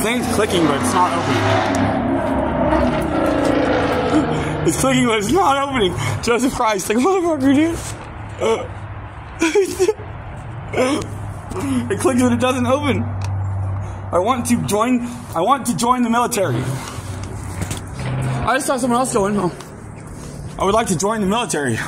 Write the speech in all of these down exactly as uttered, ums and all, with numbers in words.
thing's clicking, but it's not opening. It's clicking, but it's not opening. Joseph Christ, like motherfucker, dude. Uh, it clicks, but it doesn't open. I want to join. I want to join the military. I just saw someone else going. Oh. I would like to join the military.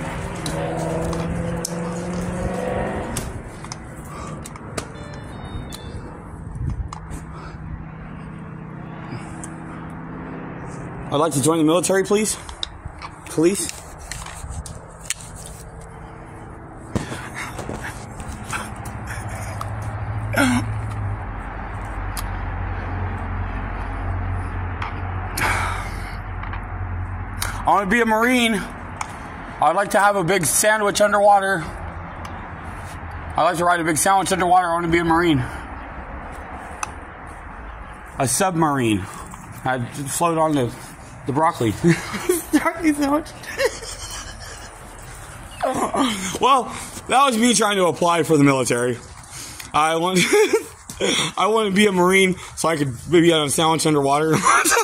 I'd like to join the military, please. Police. I want to be a Marine. I'd like to have a big sandwich underwater. I'd like to ride a big sandwich underwater. I want to be a Marine. A submarine. I'd float on the The broccoli. Broccoli sandwich. Well, that was me trying to apply for the military. I want, I want to be a Marine so I could maybe have a sandwich underwater.